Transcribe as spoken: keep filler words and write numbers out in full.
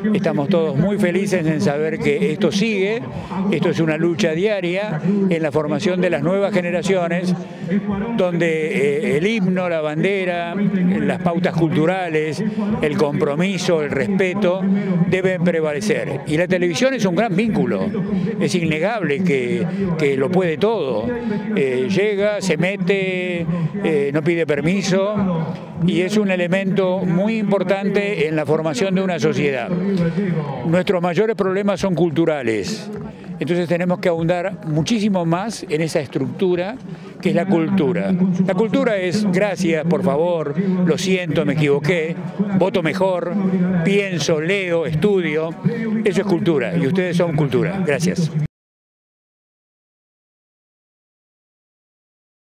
Estamos todos muy felices en saber que esto sigue, esto es una lucha diaria en la formación de las nuevas generaciones, donde eh, el himno, la bandera, las pautas culturales, el compromiso, el respeto deben prevalecer. Y la televisión es un gran vínculo, es innegable que, que lo puede todo. Eh, llega, se mete, eh, no pide permiso y es un elemento muy importante en la formación de una sociedad. Nuestros mayores problemas son culturales, entonces tenemos que ahondar muchísimo más en esa estructura que es la cultura. La cultura es gracias, por favor, lo siento, me equivoqué, voto mejor, pienso, leo, estudio, eso es cultura y ustedes son cultura. Gracias.